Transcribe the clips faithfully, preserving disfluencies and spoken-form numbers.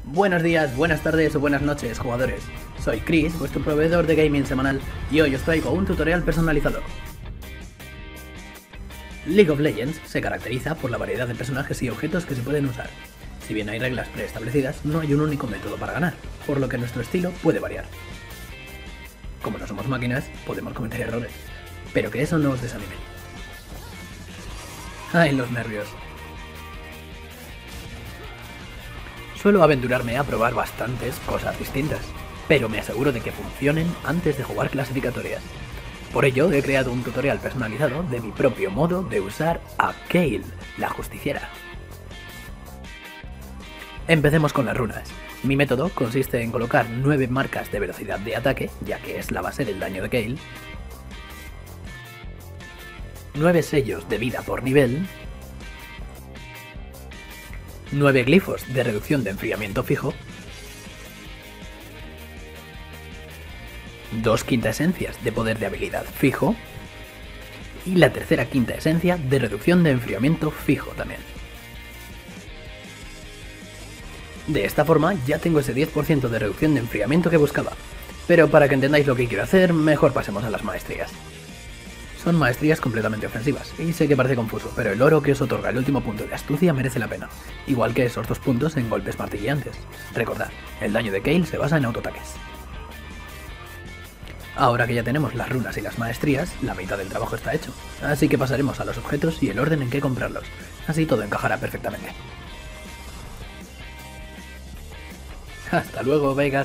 Buenos días, buenas tardes o buenas noches, jugadores. Soy Chris, vuestro proveedor de gaming semanal, y hoy os traigo un tutorial personalizado. League of Legends se caracteriza por la variedad de personajes y objetos que se pueden usar. Si bien hay reglas preestablecidas, no hay un único método para ganar, por lo que nuestro estilo puede variar. Como no somos máquinas, podemos cometer errores, pero que eso no os desanime. ¡Ay, los nervios! Suelo aventurarme a probar bastantes cosas distintas, pero me aseguro de que funcionen antes de jugar clasificatorias. Por ello he creado un tutorial personalizado de mi propio modo de usar a Kayle, la justiciera. Empecemos con las runas. Mi método consiste en colocar nueve marcas de velocidad de ataque, ya que es la base del daño de Kayle, nueve sellos de vida por nivel, nueve glifos de reducción de enfriamiento fijo, dos quinta esencias de poder de habilidad fijo y la tercera quinta esencia de reducción de enfriamiento fijo también. De esta forma ya tengo ese diez por ciento de reducción de enfriamiento que buscaba, pero para que entendáis lo que quiero hacer, mejor pasemos a las maestrías. Son maestrías completamente ofensivas, y sé que parece confuso, pero el oro que os otorga el último punto de astucia merece la pena, igual que esos dos puntos en golpes martilleantes. Recordad, el daño de Kayle se basa en autoataques. Ahora que ya tenemos las runas y las maestrías, la mitad del trabajo está hecho, así que pasaremos a los objetos y el orden en que comprarlos, así todo encajará perfectamente. Hasta luego, Veigar.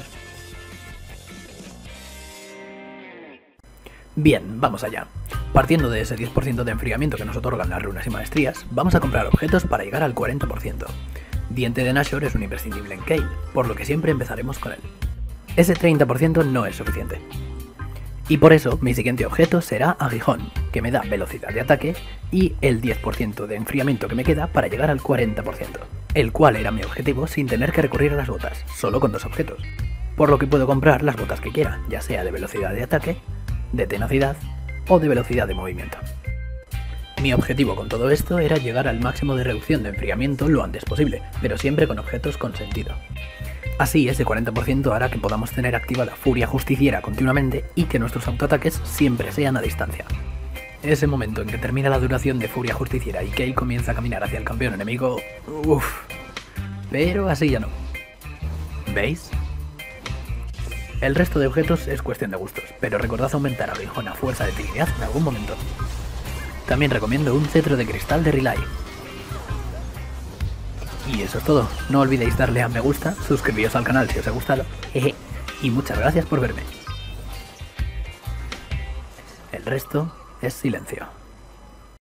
Bien, vamos allá. Partiendo de ese diez por ciento de enfriamiento que nos otorgan las runas y maestrías, vamos a comprar objetos para llegar al cuarenta por ciento. Diente de Nashor es un imprescindible en Kayle, por lo que siempre empezaremos con él. Ese treinta por ciento no es suficiente. Y por eso mi siguiente objeto será Aguijón, que me da velocidad de ataque y el diez por ciento de enfriamiento que me queda para llegar al cuarenta por ciento, el cual era mi objetivo sin tener que recurrir a las botas, solo con dos objetos. Por lo que puedo comprar las botas que quiera, ya sea de velocidad de ataque, de tenacidad o de velocidad de movimiento. Mi objetivo con todo esto era llegar al máximo de reducción de enfriamiento lo antes posible, pero siempre con objetos con sentido. Así ese cuarenta por ciento hará que podamos tener activada Furia Justiciera continuamente y que nuestros autoataques siempre sean a distancia. Ese momento en que termina la duración de Furia Justiciera y Kayle comienza a caminar hacia el campeón enemigo... uff. Pero así ya no. ¿Veis? El resto de objetos es cuestión de gustos, pero recordad aumentar a Aguijón a fuerza de Trinidad en algún momento. También recomiendo un cetro de cristal de Relay. Y eso es todo, no olvidéis darle a me gusta, suscribiros al canal si os ha gustado, jeje, y muchas gracias por verme. El resto es silencio.